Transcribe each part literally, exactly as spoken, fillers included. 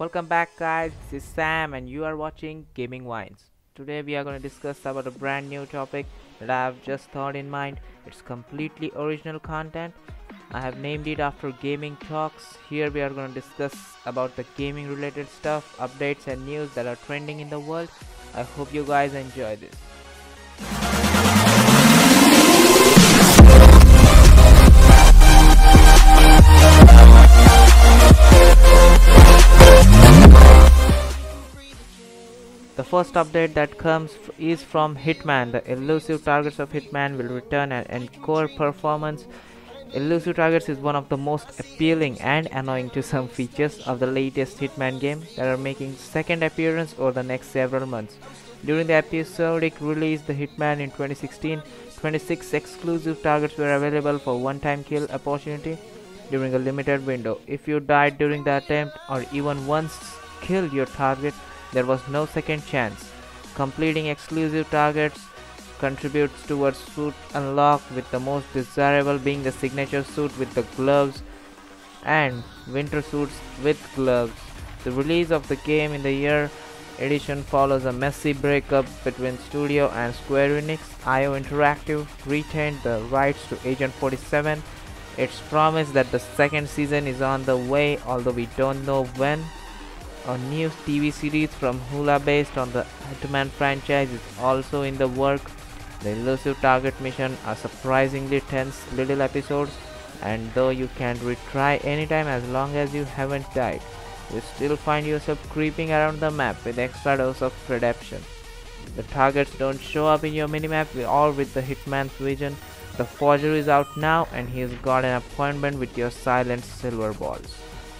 Welcome back guys, this is Sam and you are watching Gaming Wines. Today we are going to discuss about a brand new topic that I have just thought in mind. It's completely original content. I have named it after Gaming Talks. Here we are going to discuss about the gaming related stuff, updates and news that are trending in the world. I hope you guys enjoy this. The first update that comes is from Hitman. The elusive targets of Hitman will return and encore performance. Elusive targets is one of the most appealing and annoying to some features of the latest Hitman game that are making second appearance over the next several months. During the episodic release the Hitman in twenty sixteen, twenty-six exclusive targets were available for one-time kill opportunity during a limited window. If you died during the attempt or even once killed your target, there was no second chance. Completing exclusive targets contributes towards suit unlock, with the most desirable being the signature suit with the gloves and winter suits with gloves. The release of the game in the year edition follows a messy breakup between studio and Square Enix. I O Interactive retained the rights to Agent forty-seven. It's promised that the second season is on the way, although we don't know when. A new T V series from Hulu based on the Hitman franchise is also in the work. The elusive target mission are surprisingly tense little episodes, and though you can retry anytime as long as you haven't died, you still find yourself creeping around the map with extra dose of redemption. The targets don't show up in your minimap or with the Hitman's vision. The Forger is out now and he's got an appointment with your silent silver balls.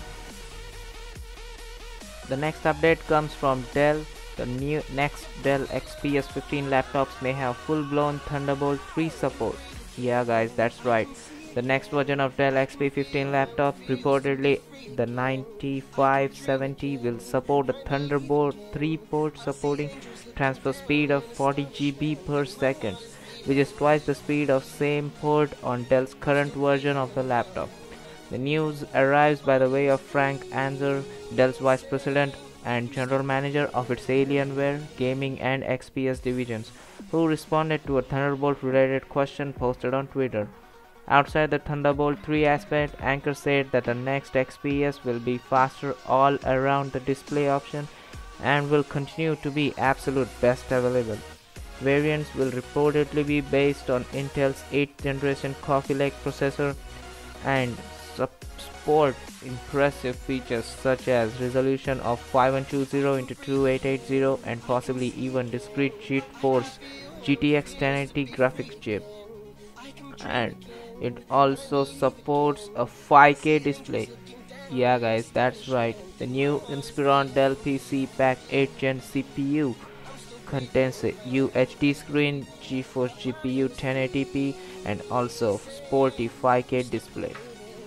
The next update comes from Dell. The new next Dell X P S fifteen laptops may have full-blown Thunderbolt three support. Yeah guys, that's right. The next version of Dell X P fifteen laptop, reportedly the ninety-five seventy, will support a Thunderbolt three port supporting transfer speed of forty gigabits per second, which is twice the speed of same port on Dell's current version of the laptop. The news arrives by the way of Frank Anser, Dell's vice president and general manager of its Alienware, Gaming and X P S divisions, who responded to a Thunderbolt related question posted on Twitter. Outside the Thunderbolt three aspect, Anker said that the next X P S will be faster all around the display option and will continue to be absolute best available. Variants will reportedly be based on Intel's eighth generation Coffee Lake processor and support impressive features such as resolution of five one two zero into two eight eight zero and possibly even discrete GeForce G T X ten eighty graphics chip. And it also supports a five K display. Yeah guys, that's right. The new Inspiron Dell P C Pack eight gen C P U contains a U H D screen, GeForce G P U ten eighty p and also sporty five K display.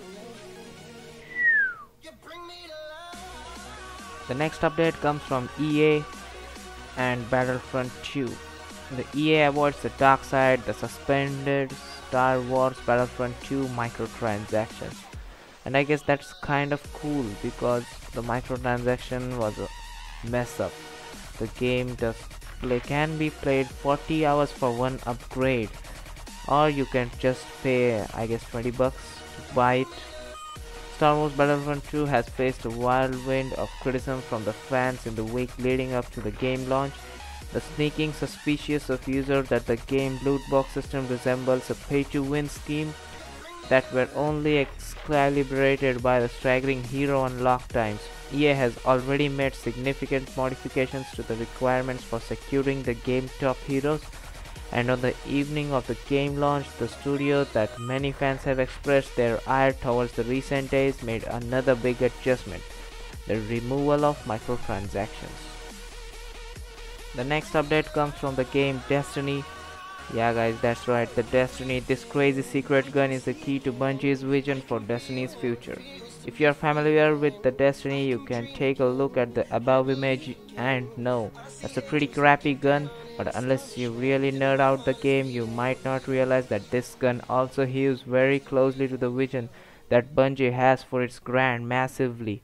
The next update comes from E A and Battlefront two. The E A avoids the dark side, the suspended Star Wars Battlefront two microtransactions. And I guess that's kind of cool because the microtransaction was a mess up. The game does play can be played forty hours for one upgrade, or you can just pay I guess twenty bucks to buy it. Star Wars Battlefront two has faced a whirlwind of criticism from the fans in the week leading up to the game launch. The sneaking suspicious of users that the game loot box system resembles a pay-to-win scheme that were only calibrated by the staggering hero unlock times. E A has already made significant modifications to the requirements for securing the game's top heroes, and on the evening of the game launch, the studio that many fans have expressed their ire towards the recent days made another big adjustment: the removal of microtransactions. The next update comes from the game Destiny. Yeah guys, that's right, the Destiny. This crazy secret gun is the key to Bungie's vision for Destiny's future. If you are familiar with the Destiny, you can take a look at the above image and know that's a pretty crappy gun, but unless you really nerd out the game, you might not realize that this gun also hews very closely to the vision that Bungie has for its grand, massively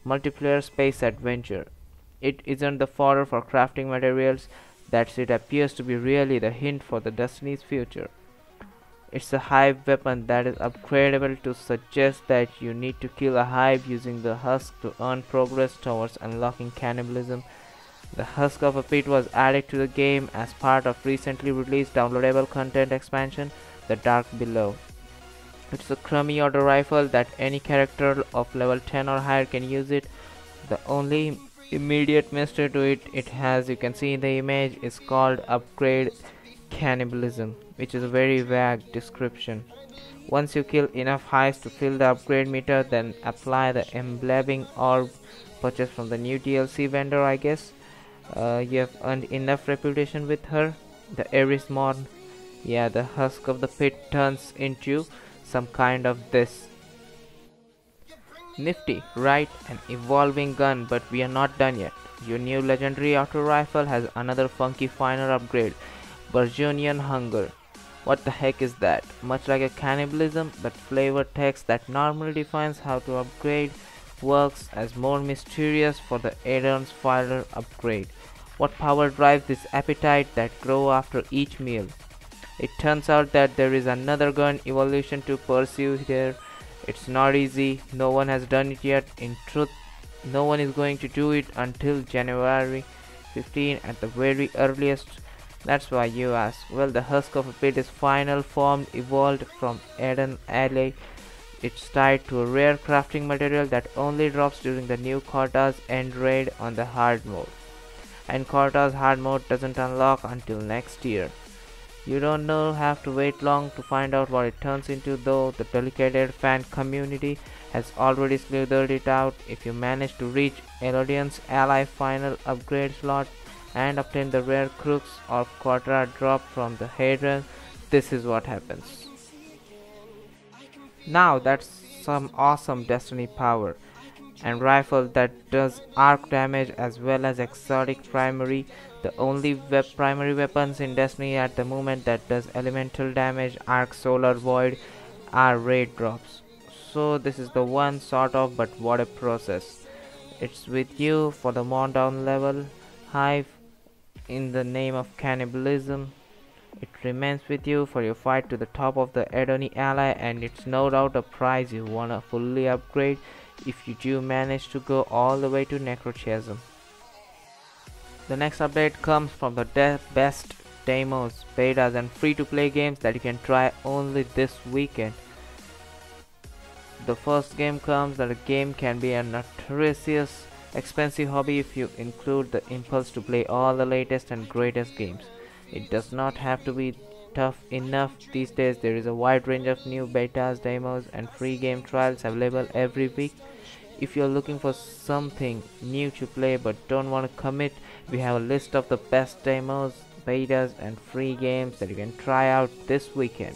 multiplayer space adventure. It isn't the fodder for crafting materials, that it appears to be really the hint for the Destiny's future. It's a hive weapon that is upgradable to suggest that you need to kill a hive using the husk to earn progress towards unlocking cannibalism. The Husk of a Pit was added to the game as part of recently released downloadable content expansion, The Dark Below. It's a crummy auto rifle that any character of level ten or higher can use it. The only immediate mystery to it, it has, you can see in the image, is called Upgrade Cannibalism, which is a very vague description. Once you kill enough hives to fill the upgrade meter, then apply the emblazing orb purchased from the new D L C vendor, I guess. Uh, you have earned enough reputation with her. The Ares mod, yeah, the Husk of the Pit turns into some kind of this. Nifty, right? An evolving gun, but we are not done yet. Your new legendary auto rifle has another funky finer upgrade, Burgonian Hunger. What the heck is that? Much like a cannibalism, but flavor text that normally defines how to upgrade works as more mysterious for the Aeron's Fire upgrade. What power drives this appetite that grows after each meal? It turns out that there is another gun evolution to pursue here. It's not easy, no one has done it yet. In truth, no one is going to do it until January fifteenth at the very earliest. That's why you ask. Well, the Husk of a Pit is final form evolved from Eden Alley. It's tied to a rare crafting material that only drops during the new Corta's End raid on the hard mode. And Corta's hard mode doesn't unlock until next year. You don't know have to wait long to find out what it turns into, though the dedicated fan community has already slithered it out. If you manage to reach Elodion's ally final upgrade slot and obtain the rare crux or Quadra drop from the Hadron, this is what happens. Now that's some awesome Destiny power. And rifle that does arc damage as well as exotic primary. The only web primary weapons in Destiny at the moment that does elemental damage, arc, solar void, are raid drops. So this is the one sort of, but what a process. It's with you for the Mondown level hive in the name of cannibalism. It remains with you for your fight to the top of the Edoni ally, and it's no doubt a prize you wanna fully upgrade if you do manage to go all the way to Necrochasm. The next update comes from the de best demos, betas and free-to-play games that you can try only this weekend. The first game comes that a game can be a notorious expensive hobby if you include the impulse to play all the latest and greatest games. It does not have to be tough enough. These days there is a wide range of new betas, demos and free game trials available every week. If you're looking for something new to play but don't want to commit, we have a list of the best demos, betas and free games that you can try out this weekend.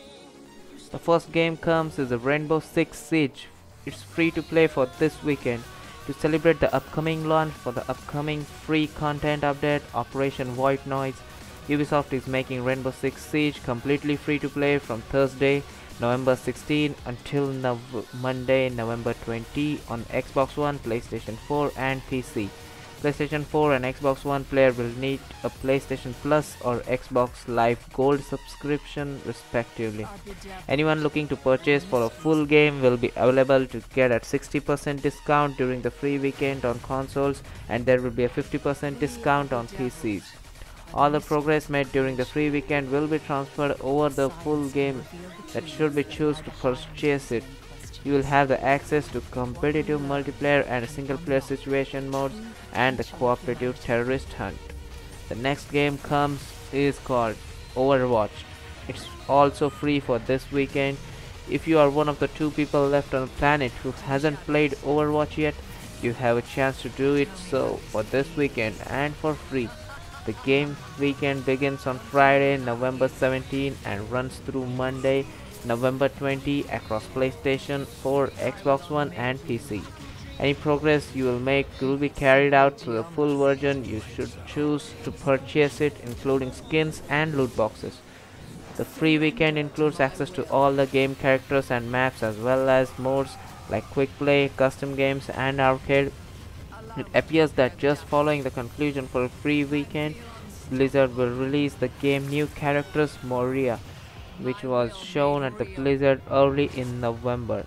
The first game comes is the Rainbow Six Siege. It's free to play for this weekend. To celebrate the upcoming launch for the upcoming free content update, Operation Void Noise, Ubisoft is making Rainbow Six Siege completely free to play from Thursday, November sixteenth until no Monday, November twentieth on Xbox One, PlayStation four and P C. PlayStation four and Xbox One player will need a PlayStation Plus or Xbox Live Gold subscription respectively. Anyone looking to purchase for a full game will be available to get at sixty percent discount during the free weekend on consoles, and there will be a fifty percent discount on P Cs. All the progress made during the free weekend will be transferred over the full game that should be choose to purchase it. You will have the access to competitive multiplayer and single player situation modes and the cooperative terrorist hunt. The next game comes is called Overwatch. It's also free for this weekend. If you are one of the two people left on the planet who hasn't played Overwatch yet, you have a chance to do it so for this weekend and for free. The game weekend begins on Friday, November seventeenth and runs through Monday, November twentieth across PlayStation four, Xbox One and P C. Any progress you will make will be carried out to the full version. You should choose to purchase it, including skins and loot boxes. The free weekend includes access to all the game characters and maps as well as modes like quick play, custom games, and arcade. It appears that just following the conclusion for a free weekend, Blizzard will release the game new characters Moria, which was shown at the Blizzard early in November.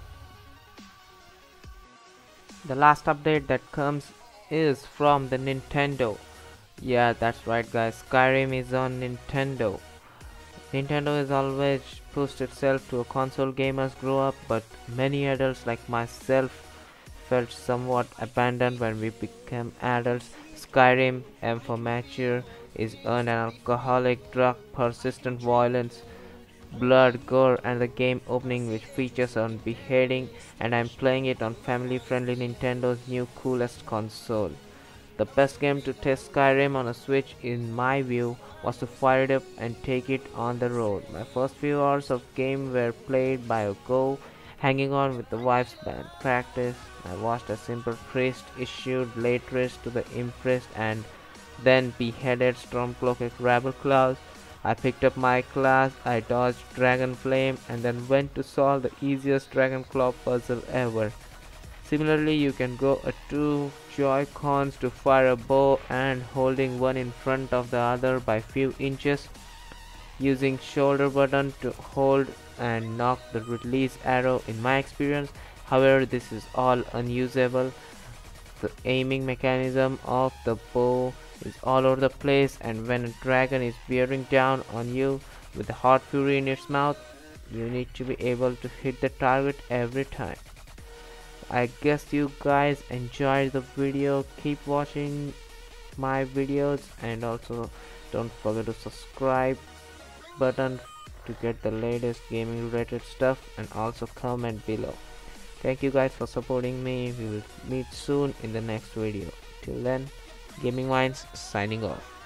The last update that comes is from the Nintendo. Yeah, that's right guys, Skyrim is on Nintendo. Nintendo has always pushed itself to a console gamers grow up, but many adults like myself felt somewhat abandoned when we became adults. Skyrim, M for mature, is an alcoholic drug, persistent violence, blood, gore, and the game opening which features on beheading, and I'm playing it on family-friendly Nintendo's new coolest console. The best game to test Skyrim on a Switch in my view was to fire it up and take it on the road. My first few hours of game were played by a Go, hanging on with the wife's band practice. I watched a simple priest issued letters to the impressed and then beheaded Stormcloak rabble class. I picked up my class, I dodged Dragon Flame, and then went to solve the easiest Dragon Claw puzzle ever. Similarly, you can go a two Joy-Cons to fire a bow and holding one in front of the other by few inches, using shoulder button to hold and knock the release arrow in my experience. However, this is all unusable. The aiming mechanism of the bow is all over the place, and when a dragon is bearing down on you with the hot fury in its mouth, you need to be able to hit the target every time. I guess you guys enjoyed the video. Keep watching my videos, and also don't forget to subscribe button to get the latest gaming related stuff, and also comment below. Thank you guys for supporting me. We will meet soon in the next video. Till then, Gaming Minds signing off.